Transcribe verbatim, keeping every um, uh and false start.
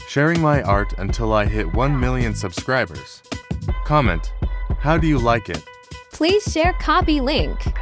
Sharing my art until I hit one million subscribers. Comment. How do you like it? Please share copy link.